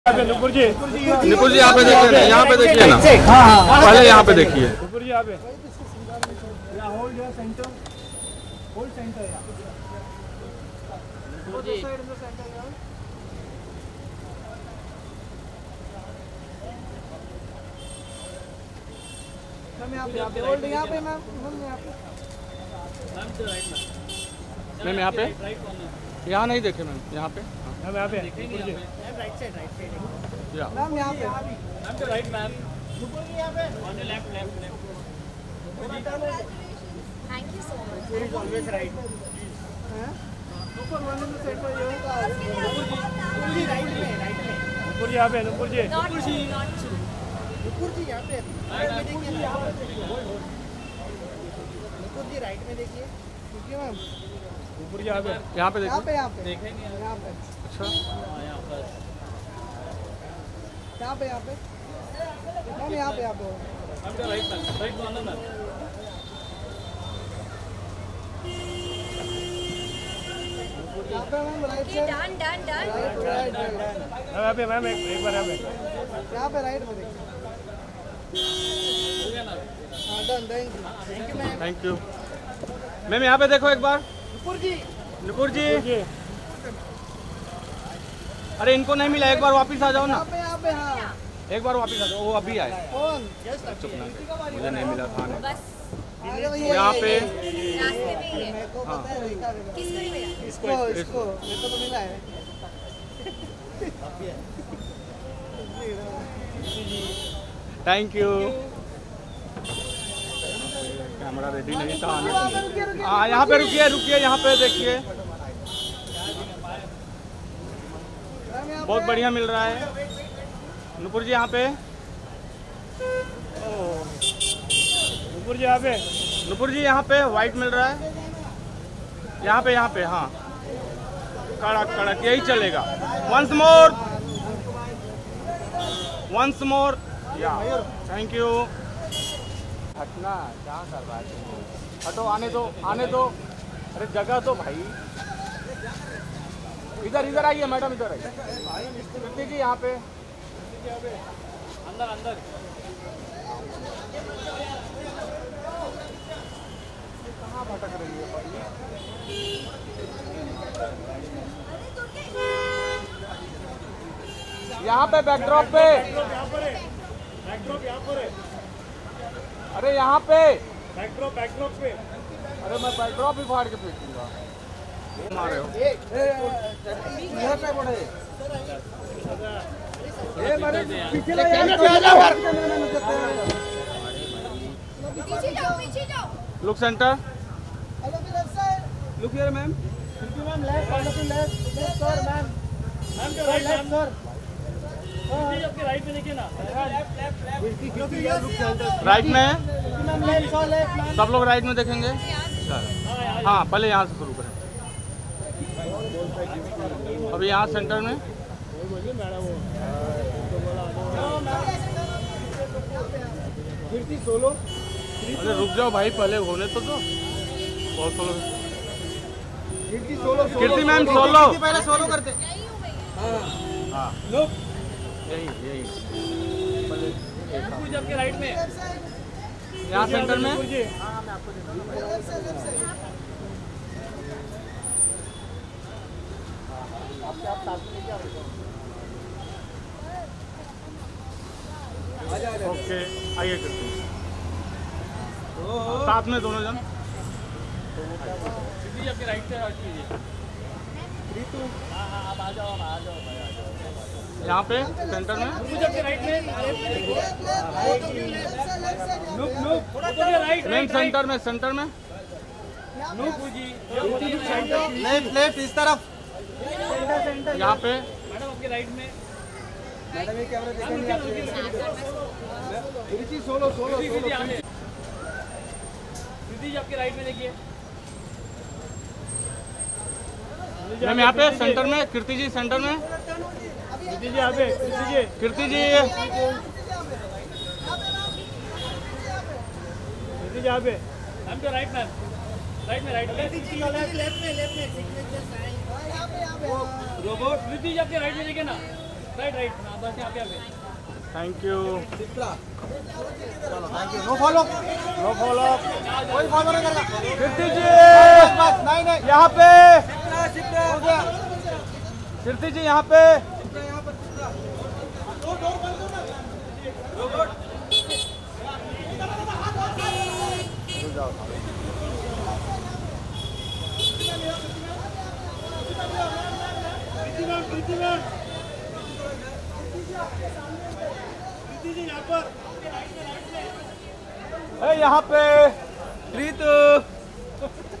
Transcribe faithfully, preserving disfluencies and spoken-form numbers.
नुपुर जी नुपुर जी यहाँ पे देखिए ना, यहाँ पे देखिए ना, पहले यहाँ पे देखिए। नुपुर जी यहाँ पे hold your centre, hold centre यार। नुपुर जी साइड में सेंटर यार। मैम यहाँ पे होल्ड यहाँ पे मैम मैम यहाँ पे मैम तो राइट में मैम यहाँ पे यहाँ नहीं देखे मैम यहाँ पे मैम यहाँ पे Nupur ji right side right side या मैम यहाँ पे मैम तो राइट मैम नुपुर जी यहाँ पे on the left left left Thank you so much. Nupur is always right हैं Nupur one in the centre ये नुपुर जी राइट में राइट में नुपुर जी यहाँ पे नुपुर जी Not true, not true. Nupur ji यहाँ पे राइट में देखिए यहाँ पे नुपुर जी राइट में देखिए देखिए मैम नुपुर जी यहाँ पे यहाँ पे यहाँ देखिए। पे यहाँ पे देखेंगे यहाँ पे अच्छा यहाँ पे यहाँ पे यहाँ पे मैम यहाँ पे यहाँ पे हम तो राइट में राइट में आना मैम यहाँ पे मैम राइट Okay, से done, done, done. Right right right यहाँ पे मैम एक एक बार यहाँ पे यहाँ पे राइट में देखिए हाँ done thank you thank you ma'am thank you ma'am यहाँ पे देखो एक बार। नुपुर जी नुपुर जी अरे इनको नहीं मिला, एक बार वापस आ जाओ ना, यहाँ पे यहाँ पे हाँ एक बार वापस आ जाओ। वो अभी आए, कौन चुप ना, मुझे नहीं मिला था। बस आगे भैया यहाँ पे रास्ते में ही है। मेरे को पता है देखा है किसको नहीं मिला? इसको इसको मेरे को तो मिला है थैंक यू। कैमरा रेडी नहीं था आने के लिए। हाँ यहाँ पे रुकिए रुकिए, यहाँ पे देखिए बहुत बढ़िया मिल रहा है। नुपुर जी यहाँ पे, नुपुर जी यहाँ पे नुपुर जी यहाँ पे वाइट मिल रहा है। यहाँ पे यहाँ पे हाँ कड़क कड़क यही चलेगा। वंस मोर वंस मोर या थैंक यू। हटना क्या कर रहा है, हटो, आने दो आने दो, अरे जगह तो भाई। इधर इधर आइए मैडम, इधर आइए। कृति जी यहाँ पे अंदर अंदर कहाँ भटक रही है भाई? यहाँ पे बैकड्रॉप पे, यहाँ पर है बैकड्रॉप यहाँ पर है अरे यहाँ पे, बैकड्रॉप बैकड्रॉप पे अरे मैं बैकड्रॉप भी फाड़ के फेंकूंगा। मारे हो इधर से पड़े ए मारे पीछे पीछे जाओ, पीछे जाओ। Look centre, look here ma'am ma'am left on left left sir ma'am ma'am के राइट लेफ्ट सर जी आपके राइट में देखिए ना लेफ्ट लेफ्ट लेफ्ट क्योंकि यार लुक सेंटर राइट में ma'am left sir left ma'am सब लोग राइट में देखेंगे। हाँ पहले यहाँ से शुरू करें, अभी यहाँ सेंटर में। कीर्ति सोलो अरे रुक जाओ भाई, पहले होने तो दो। बहुत solo, Kirti solo Kirti ma'am solo, पहले सोलो करते यही हूँ भैया। हाँ लो यही यही पूजा आपके राइट में यहाँ सेंटर में। जी ओके आइए कीर्ति, साथ में दोनों जन। जी आपके राइट से हट कीजिए ऋतु हाँ हाँ आप आ जाओ आ जाओ आ जाओ यहाँ पे सेंटर में। पूजा आपके राइट में लुक लुक थोड़ा सा राइट मेन सेंटर में, सेंटर में लुक जी लेफ्ट लेफ्ट इस तरफ सेंटर सेंटर यहाँ पे। मैडम आपके राइट में मैडम ये कैमरा देखेंगे ऋषि सोलो सोलो ऋषि जी आपके राइट में देखिए मैम यहाँ पे सेंटर में, कीर्ति जी सेंटर में। ऋषि जी यहाँ पे ऋषि जी कीर्ति जी ऋषि जी यहाँ पे मैम के राइट मैम राइट में राइट में लेफ्ट में लेफ्ट में रोबोट ऋषि जी आपके राइट में देखिए ना राइट राइट बस यहाँ पे आ गए थैंक यू चलो thank you no follow no follow कोई फॉलो नहीं करेगा कीर्ति जी बस नहीं नहीं यहाँ पे हो गया कीर्ति जी यहाँ पे यहाँ पे प्रीतु